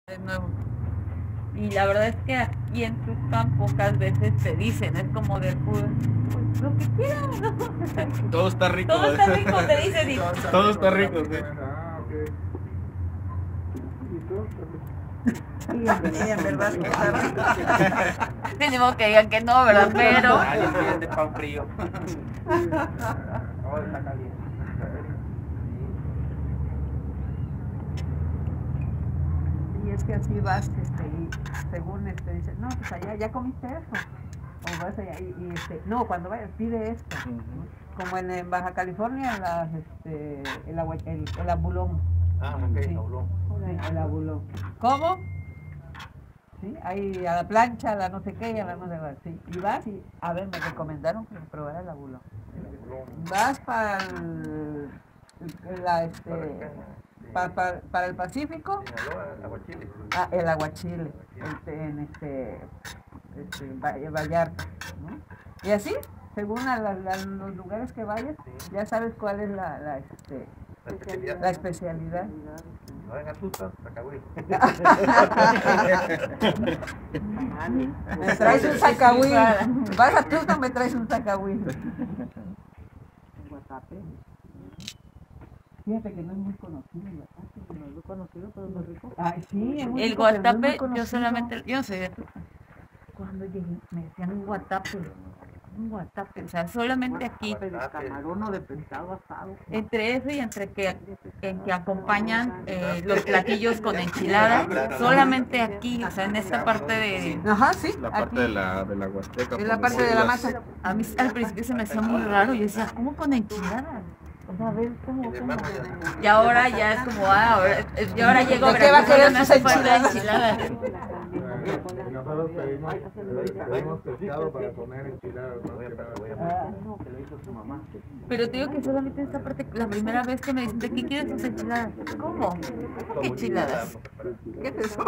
de nuevo. Y la verdad es que aquí en Tuxpan pocas veces te dicen, es como de pues lo que quieras, ¿no? Todo está rico. Todo está rico, te dicen. Y... Todo está rico, sí. Ah, ok. ¿Y tú? Sí, en verdad que está rico. Tenemos que digan que no, ¿verdad? Pero... Nadie entiende pan frío. Oh, está caliente. Y es que así vas, y según dices, no, pues allá ya comiste eso. O vas allá no, cuando vayas pide esto. Como en Baja California, el abulón. Ah, ok, Sí. habló. Sí, el abulón. ¿Cómo? Sí, ahí a la plancha, a la no sé qué, a la no sé qué. Sí. Y vas y, a ver, me recomendaron que probara el abulón. Vas para para el Pacífico. Aguachile. Ah, el aguachile, Vallarta, ¿no? Y así, según los lugares que vayas, ya sabes cuál es la especialidad. No venga tú, Zacahuil. Me traes un zacahuil. Vas a Tuxpan, me traes un zacahuil. Guatape. Fíjate que no es muy conocido el guatape. No es muy conocido, pero es muy rico. Ay, sí, es muy El rico, pero no es muy guatape, yo conocido. solamente, yo no sé de Tuxpan. Cuando llegué, me decían un guatape. Un guatape, o sea, solamente aquí. De camarón o de pescado asado. Entre eso y entre en que acompañan los platillos con enchiladas, solamente aquí, o sea, en esta parte de... Ajá, sí. La parte de la Huasteca. Es la parte de la masa. A mí al principio se me hacía muy raro, yo decía, ¿cómo con enchiladas? O sea, a ver, ¿cómo? Y ahora ya es como, y ahora llego a ¿De qué va a querer me sus hace falta enchiladas? Y nosotros pedimos pescado para comer enchiladas. Pero te digo que solamente esta parte, la primera vez que me dicen, ¿de qué quieres tus enchiladas? ¿Cómo? ¿Cómo que enchiladas? ¿Qué es eso?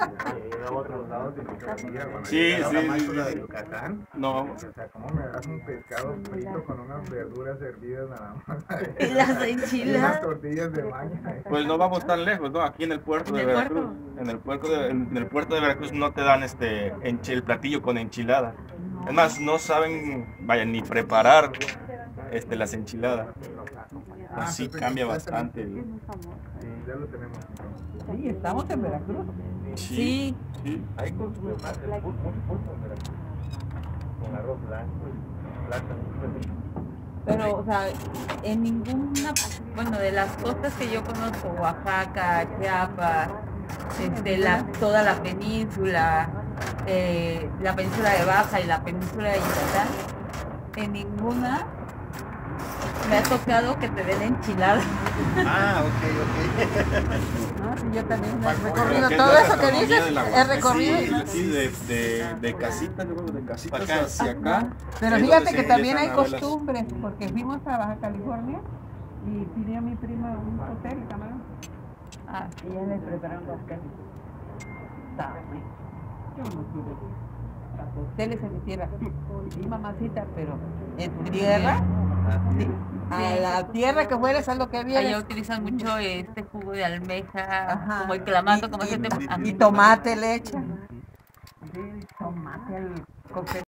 Sí, sí, La sí. de Yucatán. No. O sea, ¿cómo me das un pescado frito con unas verduras hervidas nada más? Y las Y unas enchiladas. tortillas de maña. Pues no vamos tan lejos, ¿no? Aquí en el puerto de ¿En el Veracruz. puerto? En el puerto de Veracruz no te dan el platillo con enchilada. Es más, no saben, vaya, ni preparar las enchiladas. Así cambia bastante. Sí, ya lo tenemos. Sí, estamos en Veracruz. Sí. Sí. Ahí consume más el pulpo en Veracruz. Con arroz blanco y plátano. Pero, o sea, en ninguna, bueno, de las costas que yo conozco, Oaxaca, Chiapas, toda la península de Baja y la península de Yucatán, en ninguna me ha tocado que te den enchiladas. Ah, ok. ¿No? Sí, yo también he Pero recorrido que es todo la eso que gastronomía dices, de la he Huasteca. recorrido. Sí, de casitas, yo creo, de casitas hacia acá. Pero es fíjate donde que se también hay empiezan a ver las- costumbres, porque fuimos a Baja California y pidió mi prima un hotel, camarón. Ah, y ella le prepararon cócteles. Dame. Yo no quiero cócteles en mi tierra. Sí, mamacita, pero en tu tierra, sí. A la tierra que fueres, haz lo que Allá vieres. utilizan mucho este jugo de almeja, Ajá. como el clamato, como ese tema. A mí Y no. tomate le echan. Sí, tomate al cóctel.